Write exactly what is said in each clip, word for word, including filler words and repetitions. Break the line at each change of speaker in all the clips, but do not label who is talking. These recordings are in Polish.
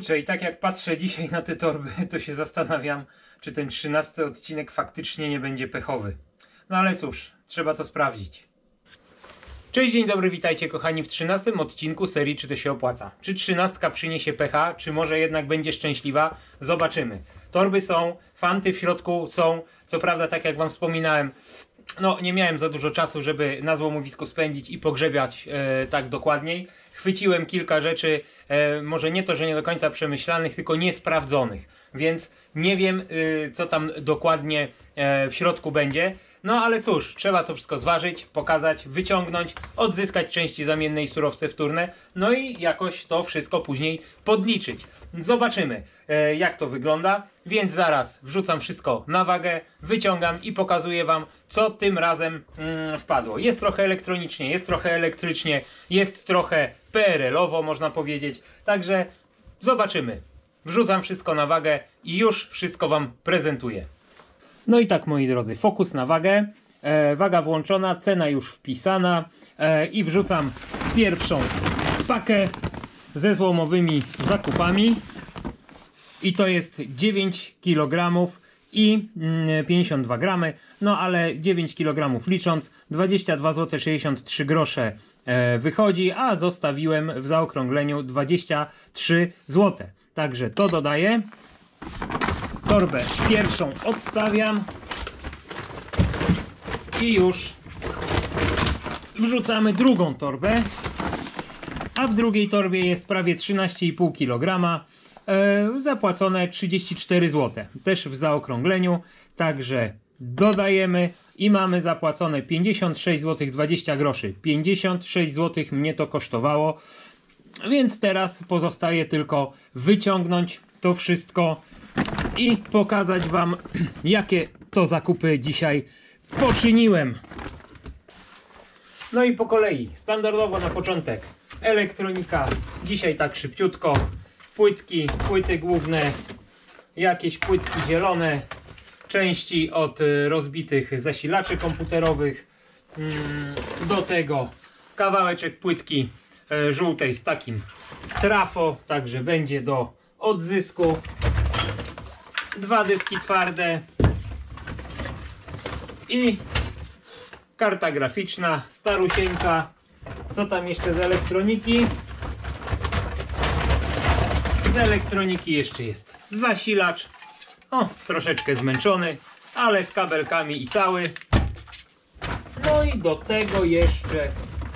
Kurczę, i tak jak patrzę dzisiaj na te torby, to się zastanawiam, czy ten trzynasty odcinek faktycznie nie będzie pechowy. No ale cóż, trzeba to sprawdzić. Cześć, dzień dobry, witajcie kochani w trzynastym odcinku serii Czy to się opłaca. Czy trzynastka przyniesie pecha, czy może jednak będzie szczęśliwa? Zobaczymy. Torby są, fanty w środku są, co prawda tak jak wam wspominałem, no nie miałem za dużo czasu, żeby na złomowisku spędzić i pogrzebiać e, tak dokładniej. Chwyciłem kilka rzeczy, e, może nie to, że nie do końca przemyślanych, tylko niesprawdzonych. Więc nie wiem, e, co tam dokładnie e, w środku będzie. No ale cóż, trzeba to wszystko zważyć, pokazać, wyciągnąć, odzyskać części zamienne i surowce wtórne, no i jakoś to wszystko później podliczyć. Zobaczymy, e, jak to wygląda, więc zaraz wrzucam wszystko na wagę, wyciągam i pokazuję wam, co tym razem mm, wpadło. Jest trochę elektronicznie, jest trochę elektrycznie, jest trochę P R L-owo, można powiedzieć, także zobaczymy. Wrzucam wszystko na wagę i już wszystko wam prezentuję. No i tak, moi drodzy, fokus na wagę, e, waga włączona, cena już wpisana e, i wrzucam pierwszą pakę ze złomowymi zakupami i to jest dziewięć kilogramów i pięćdziesiąt dwa gramy, no ale dziewięć kilogramów licząc, dwadzieścia dwa złote sześćdziesiąt trzy grosze e, wychodzi, a zostawiłem w zaokrągleniu dwadzieścia trzy złote, także to dodaję. Torbę pierwszą odstawiam i już wrzucamy drugą torbę, a w drugiej torbie jest prawie trzynaście i pół kilograma, e, zapłacone trzydzieści cztery złote, też w zaokrągleniu, także dodajemy i mamy zapłacone pięćdziesiąt sześć złotych dwadzieścia groszy, pięćdziesiąt sześć złotych mnie to kosztowało, więc teraz pozostaje tylko wyciągnąć to wszystko i pokazać wam, jakie to zakupy dzisiaj poczyniłem. No i po kolei, standardowo na początek elektronika, dzisiaj tak szybciutko, płytki, płyty główne, jakieś płytki zielone, części od rozbitych zasilaczy komputerowych, do tego kawałeczek płytki żółtej z takim trafo, także będzie do odzysku. Dwa dyski twarde i karta graficzna, starusieńka. Co tam jeszcze z elektroniki? Z elektroniki jeszcze jest zasilacz. O, troszeczkę zmęczony, ale z kabelkami i cały. No i do tego jeszcze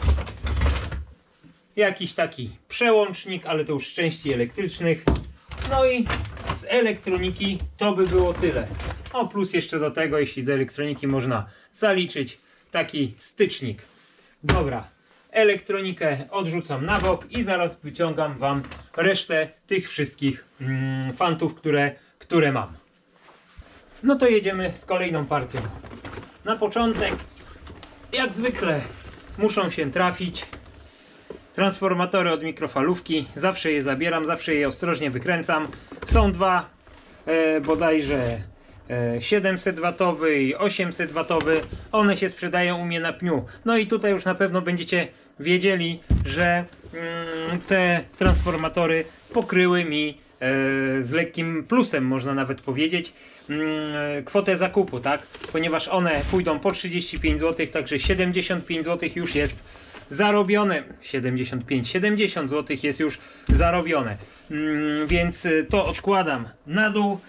jakiś taki przełącznik, ale to już z części elektrycznych. No i z elektroniki to by było tyle. O, plus jeszcze do tego, jeśli do elektroniki można zaliczyć, taki stycznik. Dobra, elektronikę odrzucam na bok i zaraz wyciągam wam resztę tych wszystkich mm, fantów, które, które mam. No to jedziemy z kolejną partią. Na początek, jak zwykle, muszą się trafić transformatory od mikrofalówki. Zawsze je zabieram, zawsze je ostrożnie wykręcam. Są dwa, e, bodajże e, siedemset watowy i osiemset watowy. One się sprzedają u mnie na pniu. No i tutaj już na pewno będziecie wiedzieli, że mm, te transformatory pokryły mi e, z lekkim plusem, można nawet powiedzieć, mm, kwotę zakupu, tak? Ponieważ one pójdą po trzydzieści pięć złotych, także siedemdziesiąt pięć złotych już jest zarobione. siedemdziesiąt pięć siedemdziesiąt złotych jest już zarobione, mm, więc to odkładam na dół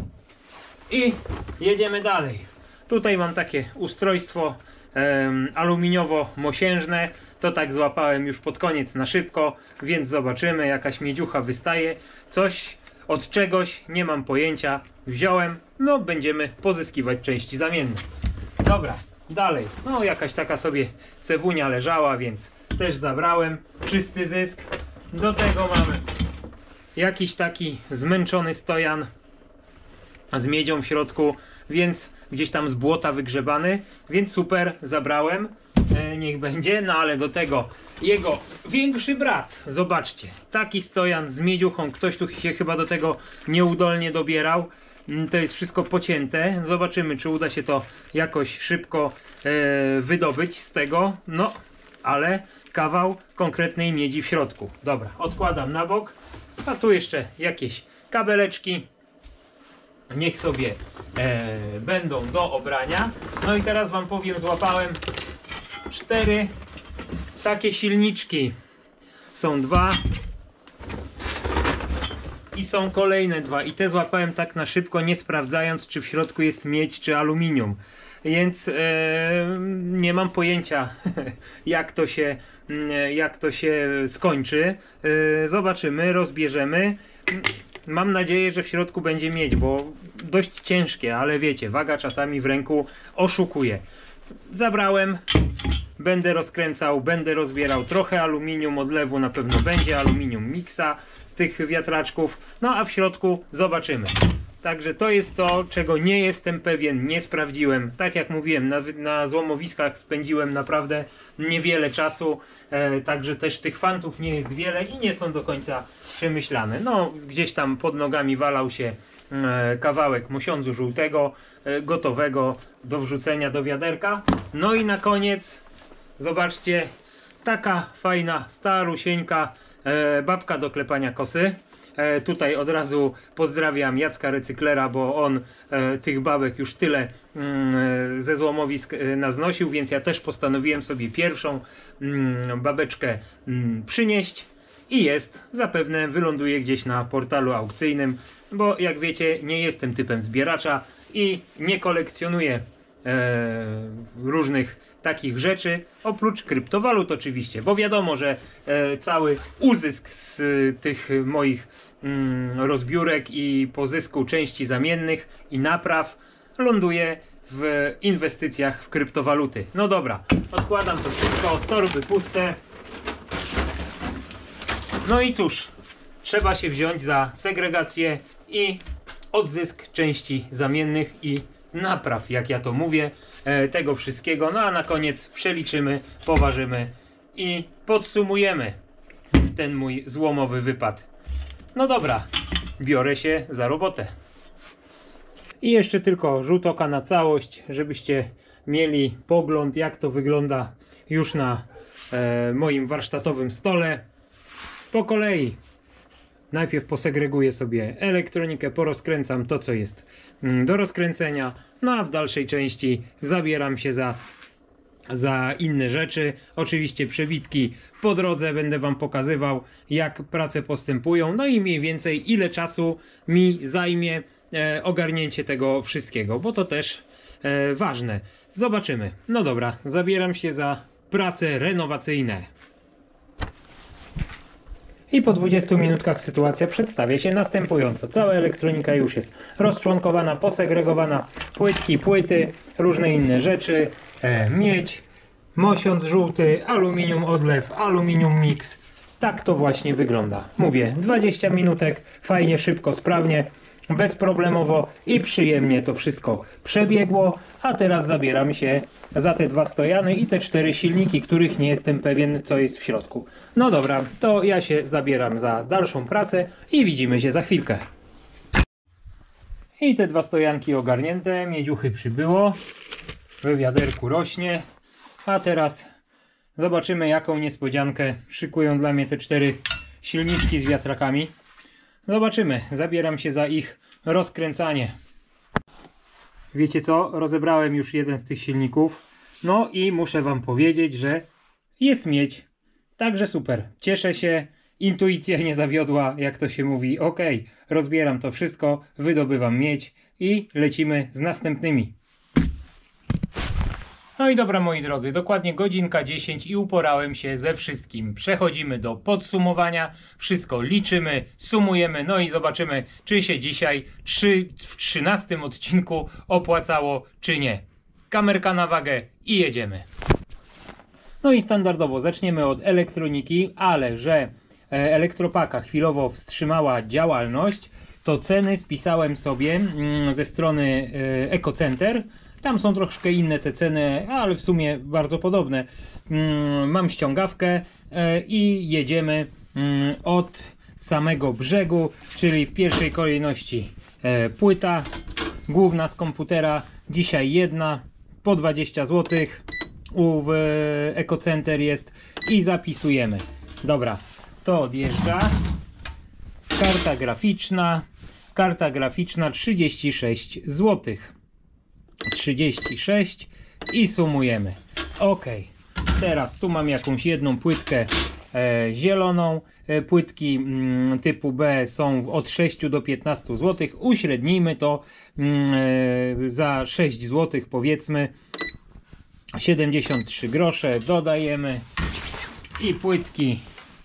i jedziemy dalej. Tutaj mam takie ustrojstwo um, aluminiowo-mosiężne, to tak złapałem już pod koniec na szybko, więc zobaczymy, jakaś miedziucha wystaje, coś od czegoś, nie mam pojęcia, wziąłem, no będziemy pozyskiwać części zamienne. Dobra, dalej, no jakaś taka sobie cewunia leżała, więc też zabrałem, czysty zysk. Do tego mamy jakiś taki zmęczony stojan z miedzią w środku, więc gdzieś tam z błota wygrzebany, więc super, zabrałem, e, niech będzie. No ale do tego jego większy brat, zobaczcie, taki stojan z miedziuchą, ktoś tu się chyba do tego nieudolnie dobierał. To jest wszystko pocięte. Zobaczymy, czy uda się to jakoś szybko e, wydobyć z tego. No, ale kawał konkretnej miedzi w środku. Dobra, odkładam na bok. A tu jeszcze jakieś kabeleczki. Niech sobie e, będą do obrania. No i teraz wam powiem, złapałem cztery takie silniczki. Są dwa i są kolejne dwa. I te złapałem tak na szybko, nie sprawdzając, czy w środku jest miedź, czy aluminium. Więc e, nie mam pojęcia, jak to się, jak to się skończy. E, zobaczymy, rozbierzemy. Mam nadzieję, że w środku będzie miedź, bo dość ciężkie, ale wiecie, waga czasami w ręku oszukuje. Zabrałem, będę rozkręcał, będę rozbierał trochę aluminium, odlewu na pewno będzie, aluminium mixa z tych wiatraczków, no a w środku zobaczymy. Także to jest to, czego nie jestem pewien, nie sprawdziłem. Tak jak mówiłem, na, na złomowiskach spędziłem naprawdę niewiele czasu, e, także też tych fantów nie jest wiele i nie są do końca przemyślane. No, gdzieś tam pod nogami walał się e, kawałek mosiądzu żółtego, e, gotowego do wrzucenia do wiaderka. No i na koniec, zobaczcie, taka fajna, starusieńka e, babka do klepania kosy. E, tutaj od razu pozdrawiam Jacka Recyklera, bo on e, tych babek już tyle mm, ze złomowisk e, naznosił, więc ja też postanowiłem sobie pierwszą mm, babeczkę mm, przynieść i jest, zapewne wyląduje gdzieś na portalu aukcyjnym, bo jak wiecie, nie jestem typem zbieracza i nie kolekcjonuję e, różnych takich rzeczy, oprócz kryptowalut oczywiście, bo wiadomo, że e, cały uzysk z e, tych moich mm, rozbiórek i pozysku części zamiennych i napraw ląduje w inwestycjach w kryptowaluty. No dobra, odkładam to wszystko, torby puste. No i cóż, trzeba się wziąć za segregację i odzysk części zamiennych i napraw, jak ja to mówię, e, tego wszystkiego. No a na koniec przeliczymy, poważymy i podsumujemy ten mój złomowy wypad. No dobra, biorę się za robotę. I jeszcze tylko rzut oka na całość, żebyście mieli pogląd, jak to wygląda już na e, moim warsztatowym stole. Po kolei. Najpierw posegreguję sobie elektronikę, porozkręcam to, co jest do rozkręcenia, no a w dalszej części zabieram się za, za inne rzeczy. Oczywiście przebitki po drodze będę wam pokazywał, jak prace postępują, no i mniej więcej ile czasu mi zajmie e, ogarnięcie tego wszystkiego, bo to też e, ważne. Zobaczymy. No dobra, zabieram się za prace renowacyjne. I po dwudziestu minutkach sytuacja przedstawia się następująco. Cała elektronika już jest rozczłonkowana, posegregowana, płytki, płyty, różne inne rzeczy, e, miedź, mosiądz żółty, aluminium odlew, aluminium mix. Tak to właśnie wygląda. Mówię, dwadzieścia minutek, fajnie, szybko, sprawnie, bezproblemowo i przyjemnie to wszystko przebiegło, a teraz zabieram się za te dwa stojany i te cztery silniki, których nie jestem pewien, co jest w środku. No dobra, to ja się zabieram za dalszą pracę i widzimy się za chwilkę. I te dwa stojanki ogarnięte, miedziuchy przybyło, w wiaderku rośnie, a teraz zobaczymy, jaką niespodziankę szykują dla mnie te cztery silniczki z wiatrakami. Zobaczymy, zabieram się za ich rozkręcanie. Wiecie co, rozebrałem już jeden z tych silników, no i muszę wam powiedzieć, że jest miedź, także super, cieszę się, intuicja nie zawiodła, jak to się mówi. Ok, rozbieram to wszystko, wydobywam miedź i lecimy z następnymi. No i dobra, moi drodzy, dokładnie godzinka dziesięć i uporałem się ze wszystkim. Przechodzimy do podsumowania, wszystko liczymy, sumujemy, no i zobaczymy, czy się dzisiaj trzy, w trzynastym odcinku opłacało, czy nie. Kamerka na wagę i jedziemy. No i standardowo zaczniemy od elektroniki, ale że Elektropaka chwilowo wstrzymała działalność, to ceny spisałem sobie ze strony Ecocenter. Tam są troszkę inne te ceny, ale w sumie bardzo podobne. Mam ściągawkę i jedziemy od samego brzegu, czyli w pierwszej kolejności płyta główna z komputera. Dzisiaj jedna po dwadzieścia złotych w Ecocenter jest i zapisujemy. Dobra, to odjeżdża. Karta graficzna. Karta graficzna trzydzieści sześć złotych. trzydzieści sześć i sumujemy. Ok. Teraz tu mam jakąś jedną płytkę e, zieloną. E, płytki mm, typu B są od sześciu do piętnastu złotych. Uśrednijmy to mm, e, za sześć złotych, powiedzmy. siedemdziesiąt trzy grosze dodajemy. I płytki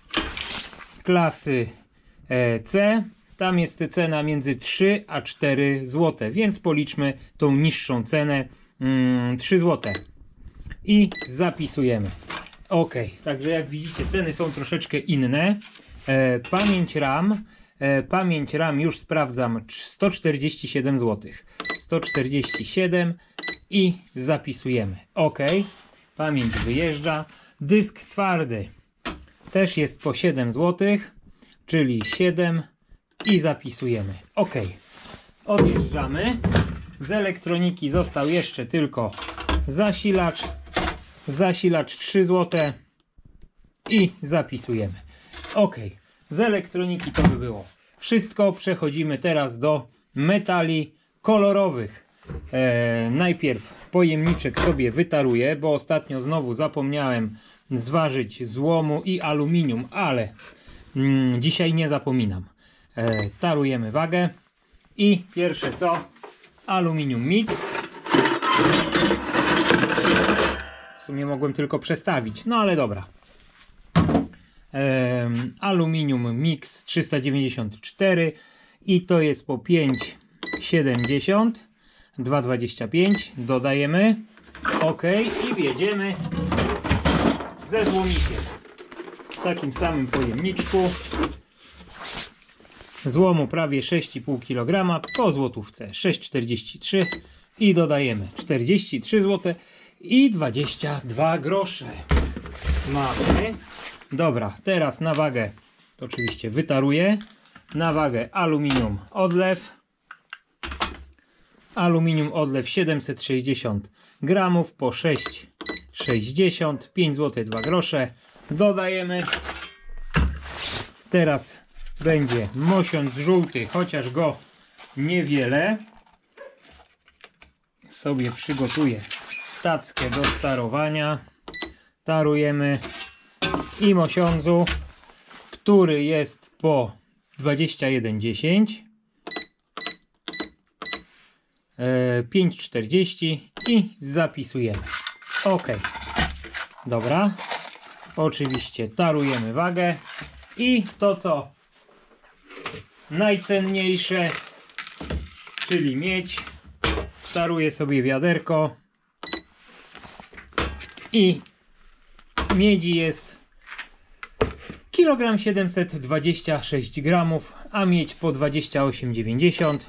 klasy e, C. Tam jest cena między trzy a cztery złote, więc policzmy tą niższą cenę, mm, trzy złote. I zapisujemy. Ok, także jak widzicie, ceny są troszeczkę inne. E, pamięć RAM, e, pamięć RAM już sprawdzam, sto czterdzieści siedem złotych. sto czterdzieści siedem i zapisujemy. Ok, pamięć wyjeżdża. Dysk twardy też jest po siedem złotych, czyli siedem i zapisujemy. Ok, odjeżdżamy. Z elektroniki został jeszcze tylko zasilacz. Zasilacz trzy złote i zapisujemy. Ok, z elektroniki to by było wszystko. Przechodzimy teraz do metali kolorowych. E, najpierw pojemniczek sobie wytaruję, bo ostatnio znowu zapomniałem zważyć złomu i aluminium, ale mm, dzisiaj nie zapominam. E, tarujemy wagę i pierwsze co? Aluminium mix. W sumie mogłem tylko przestawić, no ale dobra. E, aluminium mix trzysta dziewięćdziesiąt cztery i to jest po pięć siedemdziesiąt, dwa dwadzieścia pięć. Dodajemy. Ok, i wjedziemy ze złomikiem. W takim samym pojemniczku. Złomu prawie sześć i pół kilograma po złotówce sześć czterdzieści trzy i dodajemy czterdzieści trzy złote i dwadzieścia dwa grosze. Mamy. Dobra, teraz na wagę, to oczywiście wytaruję, na wagę aluminium odlew. Aluminium odlew siedemset sześćdziesiąt gramów po sześć sześćdziesiąt, pięć złotych dwa grosze. Dodajemy. Teraz będzie mosiąc żółty, chociaż go niewiele. Sobie przygotuję tackę do tarowania. Tarujemy i mosiądzu, który jest po dwadzieścia jeden dziesięć, pięć czterdzieści i zapisujemy. Ok, dobra. Oczywiście tarujemy wagę i to co najcenniejsze, czyli miedź. Staruję sobie wiaderko i miedzi jest kilogram siedemset dwadzieścia sześć gramów, a miedź po dwadzieścia osiem dziewięćdziesiąt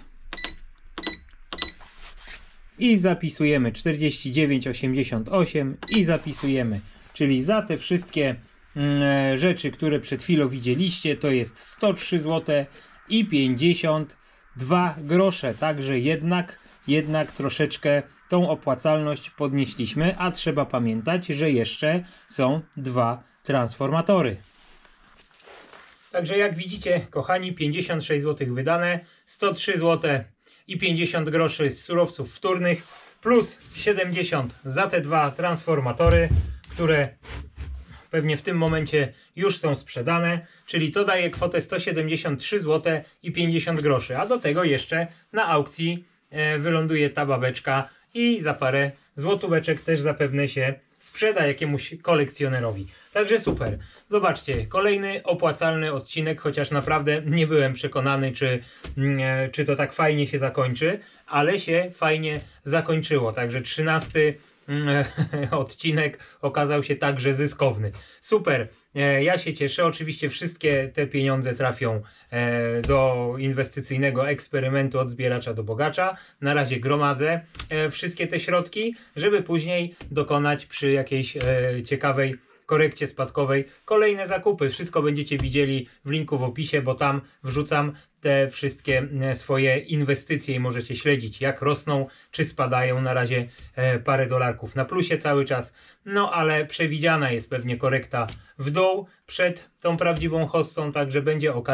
i zapisujemy czterdzieści dziewięć osiemdziesiąt osiem i zapisujemy, czyli za te wszystkie mm, rzeczy, które przed chwilą widzieliście, to jest sto trzy złote i pięćdziesiąt dwa grosze, także jednak jednak troszeczkę tą opłacalność podnieśliśmy, a trzeba pamiętać, że jeszcze są dwa transformatory. Także jak widzicie, kochani, pięćdziesiąt sześć złotych wydane, sto trzy złote i pięćdziesiąt groszy z surowców wtórnych, plus siedemdziesiąt za te dwa transformatory, które pewnie w tym momencie już są sprzedane, czyli to daje kwotę sto siedemdziesiąt trzy złote i pięćdziesiąt groszy, a do tego jeszcze na aukcji e, wyląduje ta babeczka i za parę złotóweczek też zapewne się sprzeda jakiemuś kolekcjonerowi. Także super. Zobaczcie, kolejny opłacalny odcinek, chociaż naprawdę nie byłem przekonany, czy, mm, czy to tak fajnie się zakończy, ale się fajnie zakończyło. Także trzynasty mm, odcinek okazał się także zyskowny. Super. Ja się cieszę. Oczywiście wszystkie te pieniądze trafią do inwestycyjnego eksperymentu od zbieracza do bogacza. Na razie gromadzę wszystkie te środki, żeby później dokonać przy jakiejś ciekawej korekcie spadkowej kolejne zakupy. Wszystko będziecie widzieli w linku w opisie, bo tam wrzucam te wszystkie swoje inwestycje i możecie śledzić, jak rosną czy spadają. Na razie parę dolarków na plusie cały czas, no ale przewidziana jest pewnie korekta w dół przed tą prawdziwą hossą, także będzie okazja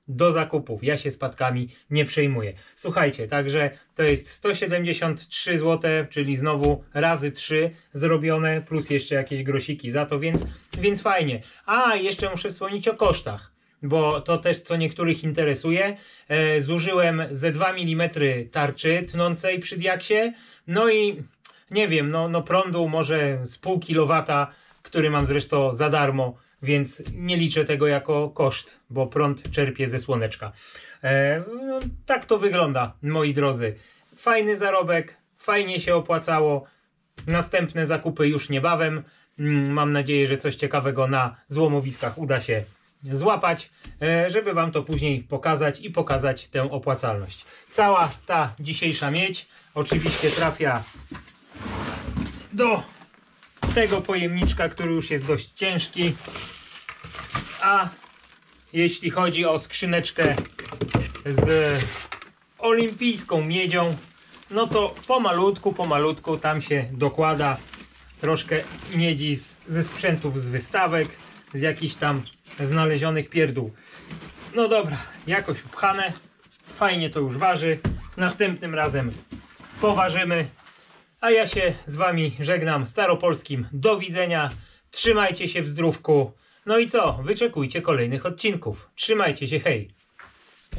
do zakupów. Ja się spadkami nie przejmuję. Słuchajcie, także to jest sto siedemdziesiąt trzy złote, czyli znowu razy trzy zrobione, plus jeszcze jakieś grosiki za to, więc, więc fajnie. A, jeszcze muszę wspomnieć o kosztach, bo to też co niektórych interesuje. E, zużyłem ze dwa milimetry tarczy tnącej przy diaksie, no i nie wiem, no, no prądu może z pół kilowata, który mam zresztą za darmo, więc nie liczę tego jako koszt, bo prąd czerpię ze słoneczka. E, no, tak to wygląda, moi drodzy. Fajny zarobek, fajnie się opłacało. Następne zakupy już niebawem. Mam nadzieję, że coś ciekawego na złomowiskach uda się złapać, żeby wam to później pokazać i pokazać tę opłacalność. Cała ta dzisiejsza miedź oczywiście trafia do tego pojemniczka, który już jest dość ciężki. A jeśli chodzi o skrzyneczkę z olimpijską miedzią, no to pomalutku, pomalutku tam się dokłada troszkę miedzi z, ze sprzętów z wystawek, z jakichś tam znalezionych pierdół. No dobra, jakoś upchane, fajnie to już waży. Następnym razem poważymy. A ja się z wami żegnam staropolskim do widzenia. Trzymajcie się w zdrówku. No i co? Wyczekujcie kolejnych odcinków. Trzymajcie się, hej!